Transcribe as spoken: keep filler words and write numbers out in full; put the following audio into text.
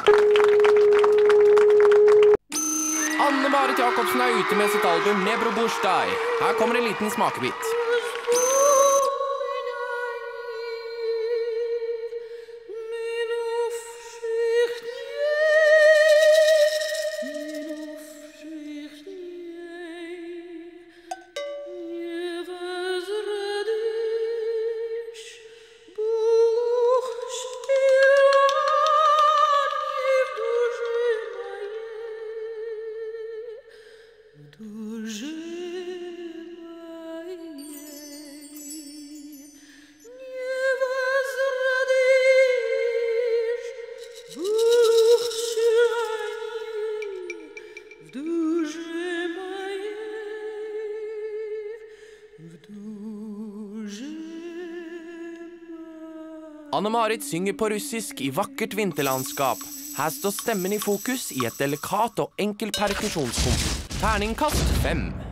Anne-Marit Jacobsen er ute med sitt album Nebro Bursdag. Her kommer en liten smakebit. Anne-Marit synger på russisk i vakkert vinterlandskap. Her står stemmen i fokus i et delikat og enkel perkusjonskomp. Terningkast fem.